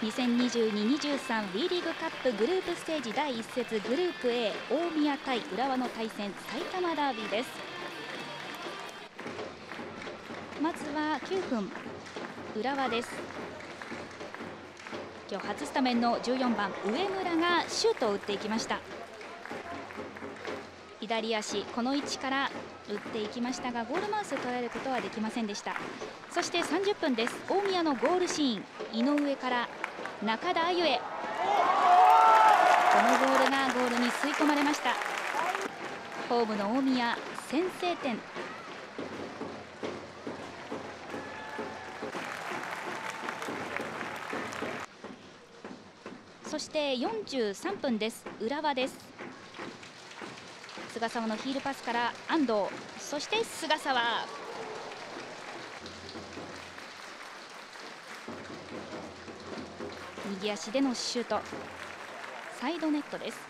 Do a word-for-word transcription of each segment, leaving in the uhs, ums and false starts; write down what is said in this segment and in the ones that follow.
にせんにじゅうに にじゅうさん WE リーグカップグループステージだいいっ節グループ A 大宮対浦和の対戦埼玉ダービーです。まずはきゅうふん、浦和です。今日初スタメンのじゅうよんばん上村がシュートを打っていきました。左足この位置から打っていきましたがゴールマウスを捉えることはできませんでした。そしてさんじゅっぷんです。大宮のゴールシーン、井上から中田あゆへ、このボールがゴールに吸い込まれました。ホームの大宮先制点。そしてよんじゅうさんぷんです。浦和です。菅沢のヒールパスから安藤、そして菅沢、右足でのシュート、サイドネットです。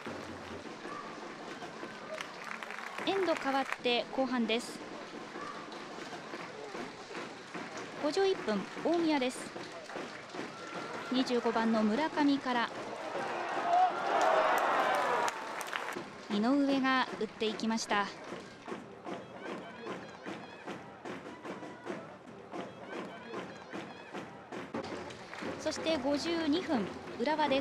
エンド変わって後半です。ごじゅういっぷん大宮です。にじゅうごばんの村上から井上が打っていきました。そしてごじゅうにふん浦和です。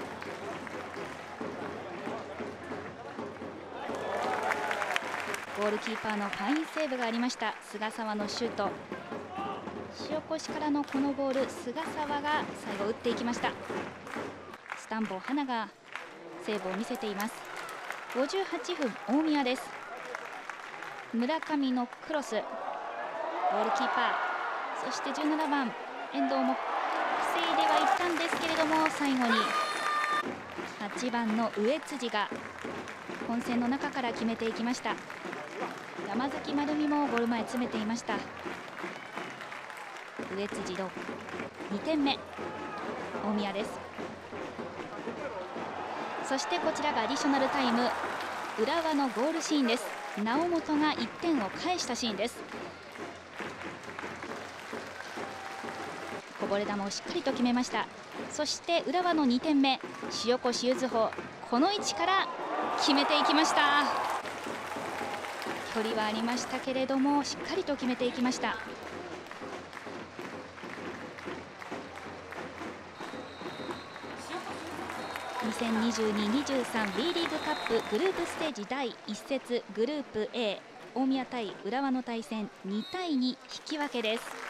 ゴールキーパーのファインセーブがありました。菅沢のシュート、塩越からのこのボール、菅沢が最後打っていきました。スタンボー花がセーブを見せています。ごじゅうはっぷん大宮です。村上のクロス、ゴールキーパー、そしてじゅうななばん遠藤も防いではいったんですけれども、最後にはちばんの上辻が混戦の中から決めていきました。山崎丸美もゴール前詰めていました。上辻のにてんめ、大宮です。そしてこちらがアディショナルタイム、浦和のゴールシーンです。猶本がいってんを返したシーンです。こぼれ球をしっかりと決めました。そして浦和のにてんめ、塩越柚穂、この位置から決めていきました。距離はありましたけれどもしっかりと決めていきました。にせんにじゅうに にじゅうさん WE リーグカップグループステージだいいっ節グループ A 大宮対浦和の対戦にたいに引き分けです。